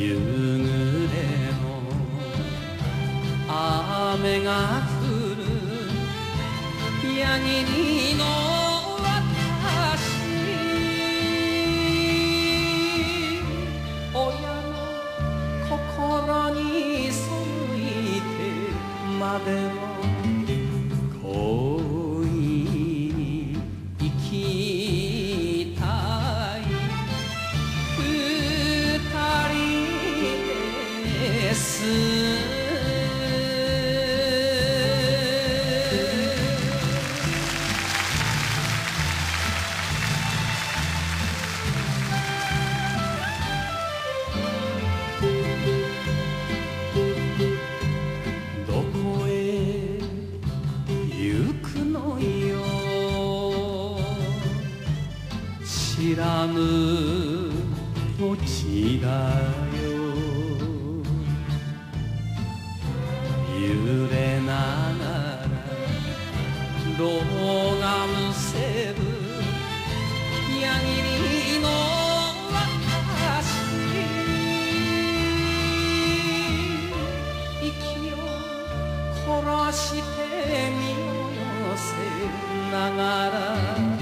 夕暮れの雨が降る矢切の私親の心に背いてまでも恋に生きたい二人です知らぬ土地だよ揺れながらろうがむせぶ矢切の私息を凝らして身を寄せながら